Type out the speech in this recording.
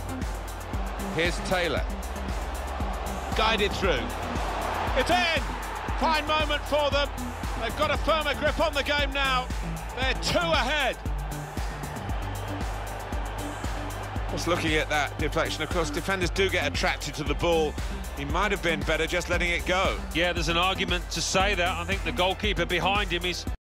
Here's Taylor. Guided through. It's in! Fine moment for them. They've got a firmer grip on the game now. They're 2 ahead. Just looking at that deflection, of course, defenders do get attracted to the ball. He might have been better just letting it go. Yeah, there's an argument to say that. I think the goalkeeper behind him is